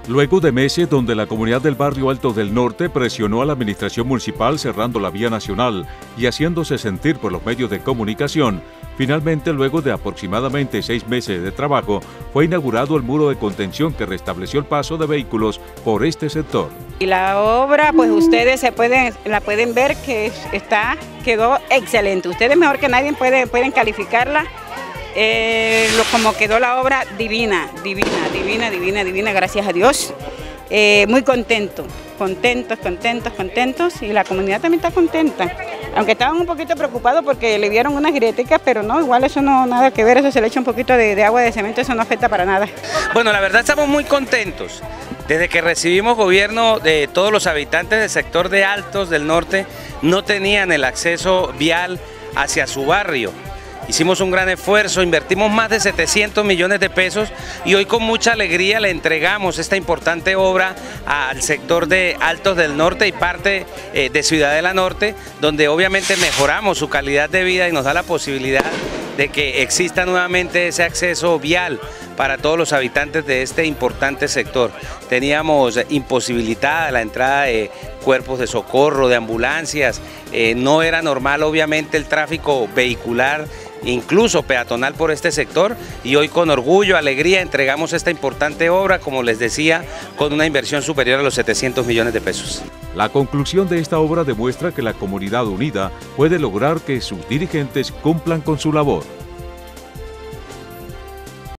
Luego de meses donde la comunidad del barrio Altos del Norte presionó a la administración municipal cerrando la vía nacional y haciéndose sentir por los medios de comunicación, finalmente luego de aproximadamente 6 meses de trabajo fue inaugurado el muro de contención que restableció el paso de vehículos por este sector. Y la obra, pues ustedes la pueden ver que quedó excelente. Ustedes mejor que nadie pueden calificarla. Como quedó la obra, divina, gracias a Dios. Muy contentos y la comunidad también está contenta. Aunque estaban un poquito preocupados porque le vieron unas grieticas, pero no, igual eso no nada que ver, eso se le echa un poquito de agua de cemento, eso no afecta para nada. Bueno, la verdad estamos muy contentos. Desde que recibimos gobierno de todos los habitantes del sector de Altos del Norte no tenían el acceso vial hacia su barrio. Hicimos un gran esfuerzo, invertimos más de 700 millones de pesos y hoy con mucha alegría le entregamos esta importante obra al sector de Altos del Norte y parte de Ciudadela Norte, donde obviamente mejoramos su calidad de vida y nos da la posibilidad de que exista nuevamente ese acceso vial para todos los habitantes de este importante sector. Teníamos imposibilitada la entrada de cuerpos de socorro, de ambulancias, no era normal obviamente el tráfico vehicular, incluso peatonal por este sector, y hoy con orgullo, alegría entregamos esta importante obra, como les decía, con una inversión superior a los 700 millones de pesos. La conclusión de esta obra demuestra que la comunidad unida puede lograr que sus dirigentes cumplan con su labor.